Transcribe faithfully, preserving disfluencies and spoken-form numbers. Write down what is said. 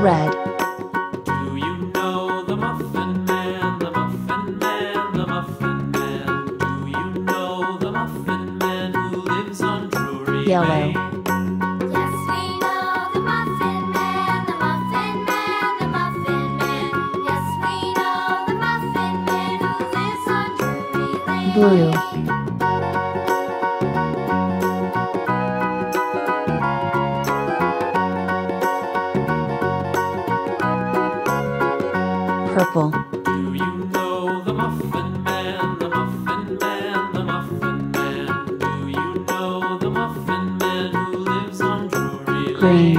Red. Do you know the Muffin Man, the Muffin Man, the Muffin Man? Do you know the Muffin Man who lives on Drury Yellow. Lane? Yes, we know the Muffin Man, the Muffin Man, the Muffin Man. Yes, we know the Muffin Man who lives on Drury Lane. Blue. Purple. Do you know the Muffin Man, the Muffin Man, the Muffin Man? Do you know the Muffin Man who lives on Drury Lane? Green.